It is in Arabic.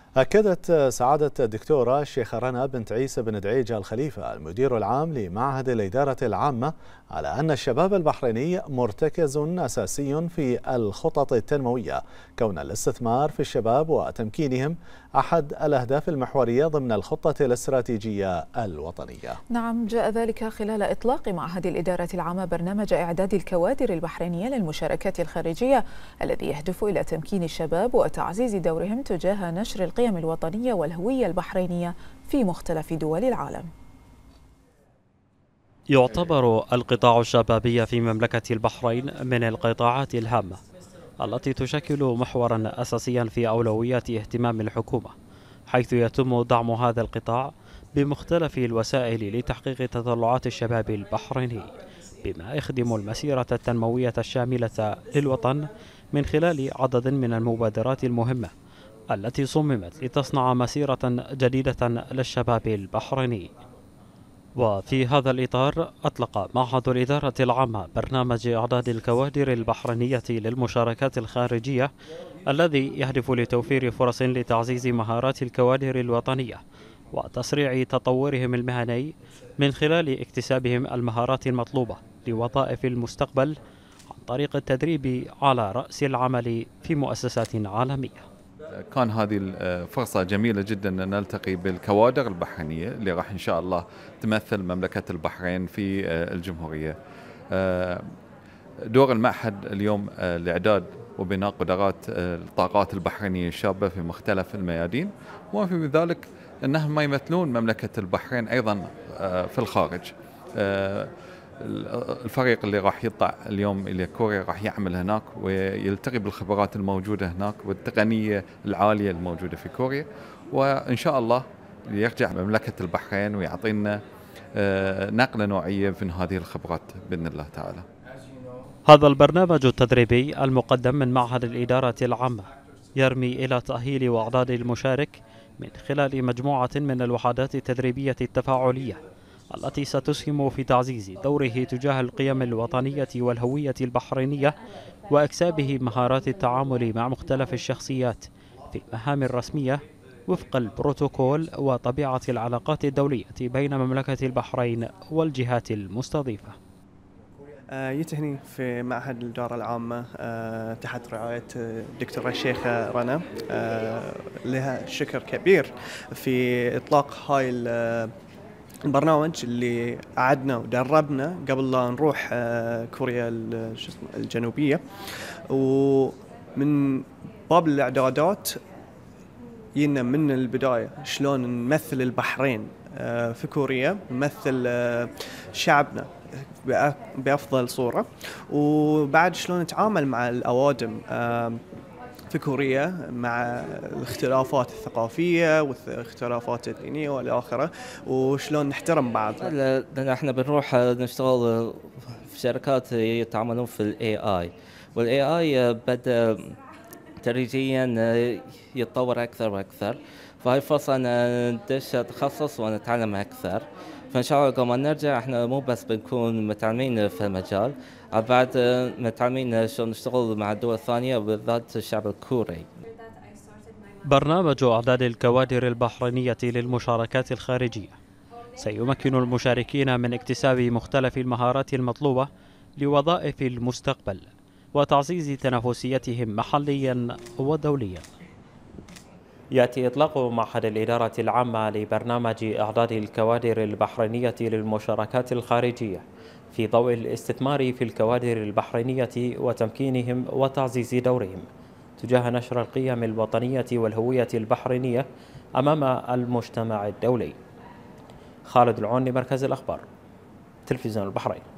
أكدت سعادة الدكتورة الشيخة رنا بنت عيسى بن دعيجة الخليفة المدير العام لمعهد الإدارة العامة على أن الشباب البحريني مرتكز أساسي في الخطط التنموية، كون الاستثمار في الشباب وتمكينهم أحد الأهداف المحورية ضمن الخطة الاستراتيجية الوطنية. نعم، جاء ذلك خلال إطلاق معهد الإدارة العامة برنامج إعداد الكوادر البحرينية للمشاركات الخارجية الذي يهدف إلى تمكين الشباب وتعزيز دورهم تجاه نشر القيم الوطنية والهوية البحرينية في مختلف دول العالم. يعتبر القطاع الشبابي في مملكة البحرين من القطاعات الهامة التي تشكل محورا أساسيا في أولويات اهتمام الحكومة، حيث يتم دعم هذا القطاع بمختلف الوسائل لتحقيق تطلعات الشباب البحريني، بما يخدم المسيرة التنموية الشاملة للوطن من خلال عدد من المبادرات المهمة التي صممت لتصنع مسيرة جديدة للشباب البحريني. وفي هذا الإطار أطلق معهد الإدارة العامة برنامج إعداد الكوادر البحرينية للمشاركات الخارجية الذي يهدف لتوفير فرص لتعزيز مهارات الكوادر الوطنية وتسريع تطورهم المهني من خلال اكتسابهم المهارات المطلوبة لوظائف المستقبل عن طريق التدريب على رأس العمل في مؤسسات عالمية. كان هذه فرصة جميلة جدا أن نلتقي بالكوادر البحرينية اللي راح إن شاء الله تمثل مملكة البحرين في الجمهورية. دور المعهد اليوم لإعداد وبناء قدرات الطاقات البحرينية الشابة في مختلف الميادين، وفي ذلك أنهم يمثلون مملكة البحرين أيضا في الخارج. الفريق اللي راح يطلع اليوم إلى كوريا راح يعمل هناك ويلتقي بالخبرات الموجودة هناك والتقنية العالية الموجودة في كوريا، وإن شاء الله يرجع مملكة البحرين ويعطينا نقلة نوعية من هذه الخبرات بإذن الله تعالى. هذا البرنامج التدريبي المقدم من معهد الإدارة العامة يرمي إلى تأهيل وإعداد المشارك من خلال مجموعة من الوحدات التدريبية التفاعلية التي ستسهم في تعزيز دوره تجاه القيم الوطنية والهوية البحرينية وإكسابه مهارات التعامل مع مختلف الشخصيات في المهام الرسمية وفق البروتوكول وطبيعة العلاقات الدولية بين مملكة البحرين والجهات المستضيفة. يتهني في معهد الإدارة العامة تحت رعاية الدكتورة الشيخة رنا، لها شكر كبير في إطلاق هاي البرنامج اللي قعدنا ودربنا قبل لا نروح كوريا الجنوبية. ومن باب الإعدادات ينا من البداية شلون نمثل البحرين في كوريا، نمثل شعبنا بأفضل صورة، وبعد شلون نتعامل مع الأوادم في كوريا مع الاختلافات الثقافية والاختلافات الدينية والآخرة، وشلون نحترم بعض. لأن احنا بنروح نشتغل في شركات يتعاملون في ال AI، وال AI بدأ تدريجيا يتطور أكثر وأكثر، فهي فرصة أن ندش تخصص ونتعلم أكثر. فإن شاء الله قبل ما نرجع احنا مو بس بنكون متعلمين في المجال، بعد متعلمين شلون نشتغل مع الدول الثانية وبالذات الشعب الكوري. برنامج إعداد الكوادر البحرينية للمشاركات الخارجية سيمكن المشاركين من اكتساب مختلف المهارات المطلوبة لوظائف المستقبل وتعزيز تنافسيتهم محليا ودوليا. يأتي إطلاق معهد الإدارة العامة لبرنامج إعداد الكوادر البحرينية للمشاركات الخارجية في ضوء الاستثمار في الكوادر البحرينية وتمكينهم وتعزيز دورهم تجاه نشر القيم الوطنية والهوية البحرينية أمام المجتمع الدولي. خالد العوني، مركز الأخبار، تلفزيون البحرين.